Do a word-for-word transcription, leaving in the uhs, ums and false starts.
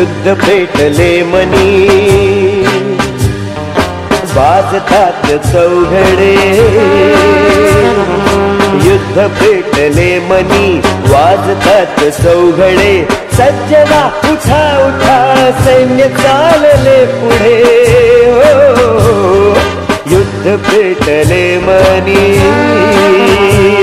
युद्ध पेटले मनी वाजतात चौघडे युद्ध पेटले मनी वाजतात चौघडे सज्जना उठा उठा सैन्य चालले पुढे हो युद्ध पेटले मनी